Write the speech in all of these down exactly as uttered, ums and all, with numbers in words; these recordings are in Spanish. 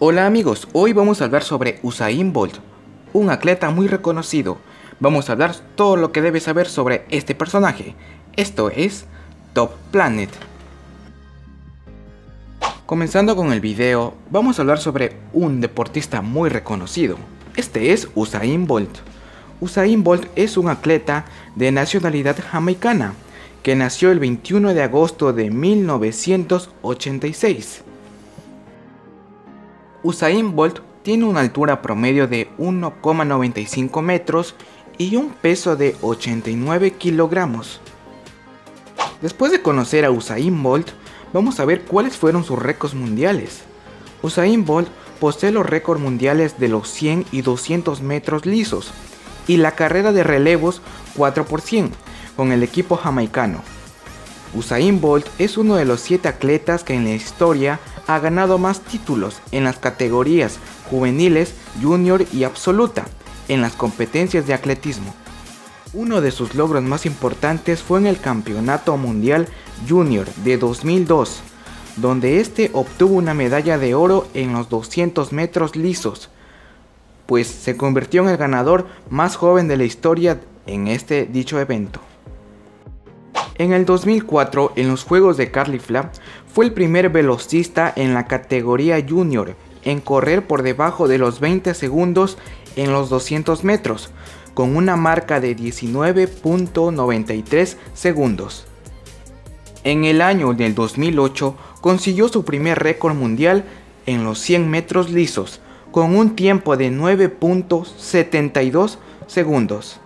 Hola amigos, hoy vamos a hablar sobre Usain Bolt, un atleta muy reconocido. Vamos a hablar todo lo que debes saber sobre este personaje. Esto es Top Planet. Comenzando con el video, vamos a hablar sobre un deportista muy reconocido. Este es Usain Bolt. Usain Bolt es un atleta de nacionalidad jamaicana que nació el veintiuno de agosto de mil novecientos ochenta y seis. Usain Bolt tiene una altura promedio de uno coma noventa y cinco metros y un peso de ochenta y nueve kilogramos. Después de conocer a Usain Bolt, vamos a ver cuáles fueron sus récords mundiales. Usain Bolt posee los récords mundiales de los cien y doscientos metros lisos y la carrera de relevos cuatro por cien con el equipo jamaicano. Usain Bolt es uno de los siete atletas que en la historia ha ganado más títulos en las categorías juveniles, junior y absoluta en las competencias de atletismo. Uno de sus logros más importantes fue en el Campeonato Mundial Junior de dos mil dos, donde este obtuvo una medalla de oro en los doscientos metros lisos, pues se convirtió en el ganador más joven de la historia en este dicho evento. En el dos mil cuatro, en los Juegos de Carlifla, fue el primer velocista en la categoría junior en correr por debajo de los veinte segundos en los doscientos metros, con una marca de diecinueve punto noventa y tres segundos. En el año del dos mil ocho, consiguió su primer récord mundial en los cien metros lisos, con un tiempo de nueve punto setenta y dos segundos.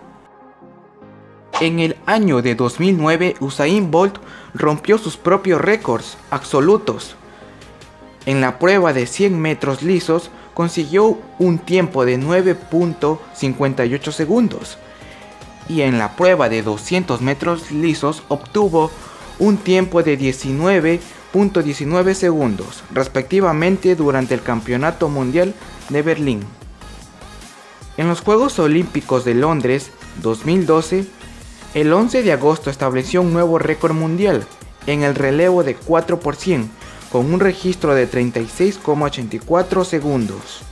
En el año de dos mil nueve, Usain Bolt rompió sus propios récords absolutos. En la prueba de cien metros lisos, consiguió un tiempo de nueve punto cincuenta y ocho segundos. Y en la prueba de doscientos metros lisos, obtuvo un tiempo de diecinueve punto diecinueve segundos, respectivamente durante el Campeonato Mundial de Berlín. En los Juegos Olímpicos de Londres dos mil doce, el once de agosto estableció un nuevo récord mundial en el relevo de cuatro por cien con un registro de treinta y seis coma ochenta y cuatro segundos.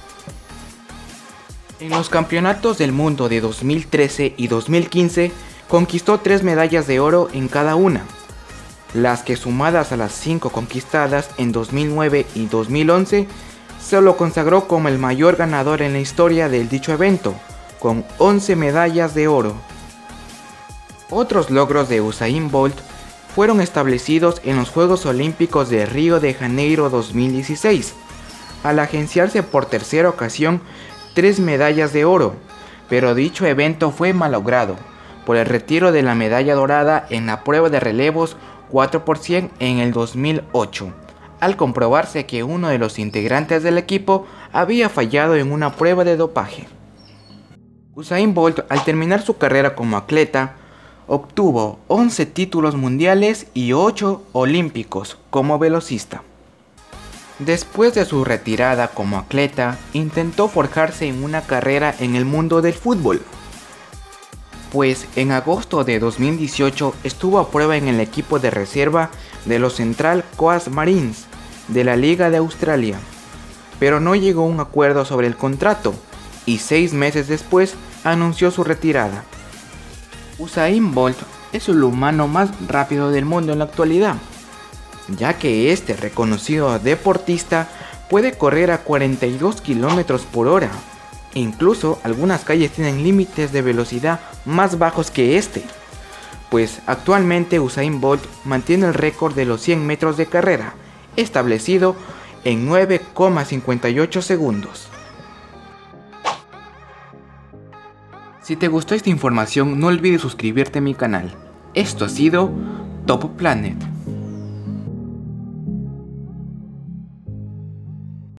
En los campeonatos del mundo de dos mil trece y dos mil quince conquistó tres medallas de oro en cada una, las que sumadas a las cinco conquistadas en dos mil nueve y dos mil once se lo consagró como el mayor ganador en la historia del dicho evento, con once medallas de oro. Otros logros de Usain Bolt fueron establecidos en los Juegos Olímpicos de Río de Janeiro dos mil dieciséis, al agenciarse por tercera ocasión tres medallas de oro, pero dicho evento fue malogrado por el retiro de la medalla dorada en la prueba de relevos cuatro por cien en el dos mil ocho, al comprobarse que uno de los integrantes del equipo había fallado en una prueba de dopaje. Usain Bolt, al terminar su carrera como atleta, obtuvo once títulos mundiales y ocho olímpicos como velocista. Después de su retirada como atleta, intentó forjarse en una carrera en el mundo del fútbol, pues en agosto de dos mil dieciocho estuvo a prueba en el equipo de reserva de los Central Coast Marines de la Liga de Australia, pero no llegó a un acuerdo sobre el contrato y seis meses después anunció su retirada. Usain Bolt es el humano más rápido del mundo en la actualidad, ya que este reconocido deportista puede correr a cuarenta y dos kilómetros por hora. Incluso algunas calles tienen límites de velocidad más bajos que este, pues actualmente Usain Bolt mantiene el récord de los cien metros de carrera, establecido en nueve coma cincuenta y ocho segundos. Si te gustó esta información, no olvides suscribirte a mi canal. Esto ha sido Top Planet.